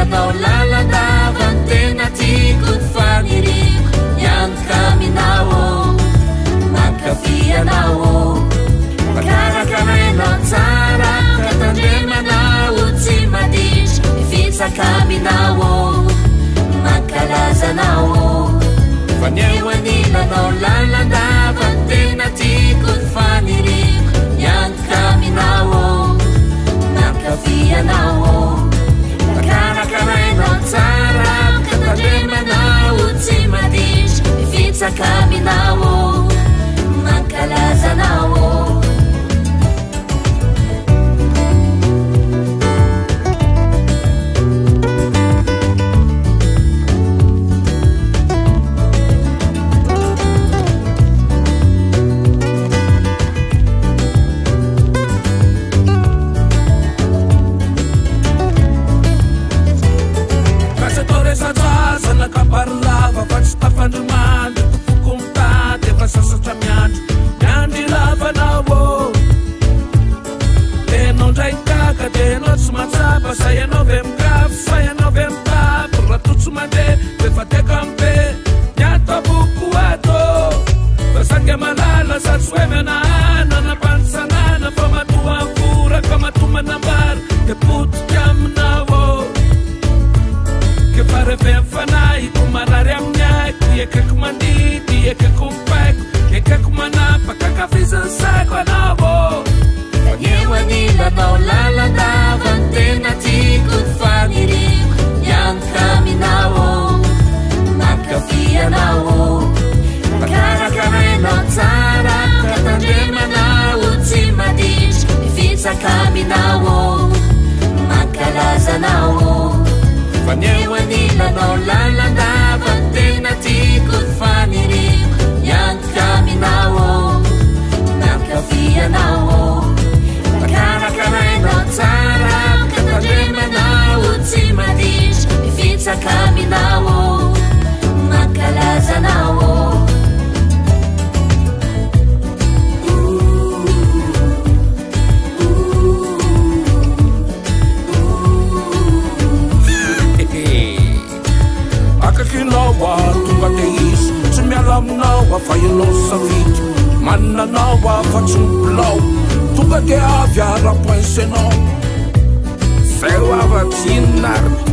nilanao lalandava ny tena tiako ny faniriako miantoka aminao mankafianao makarakarainao tsara ka tandemanao tsy maditra mifitsaka aminao mankalazanao fa neo nilanao lalandava ny tena tiako ny faniriako miantoka aminao mankafianao makarakarainao tsara ka tandemanao tsy maditra mifitsaka aminao mankalazanao parlava faccio stafandumando contate fa sassacciamiando grandi lavanavo e non c'è caca te non si mazzava sai a novembre sai a novembre per la tutto mande per fate campe niato bucuato per sangue malala sa suemena nana panza nana fama tua pura come tu manabar che put chiamnavo che fare per fanai kumarare amnyai kuye kakumandi die kakumpeko ke kakumanapa kakafisa sakwa nabo yewa nilanao lalandava ny tena tiako ny faniriako miantoka aminao mankafianao makarakarainao tsara ka tandemanao tsy maditra mifitsaka aminao mankalazanao fa neo nilanao lalandava ny tena tiako ny faniriako miantoka aminao mankafianao makarakarainao tsara ka tandemanao tsy maditra mifitsaka aminao mankalazanao akakinawa tonga te izy tsy miala aminao afa ianao safidy mananao afa tsy mibilao tonga te avy ara-poinsenao zay ho avatsinary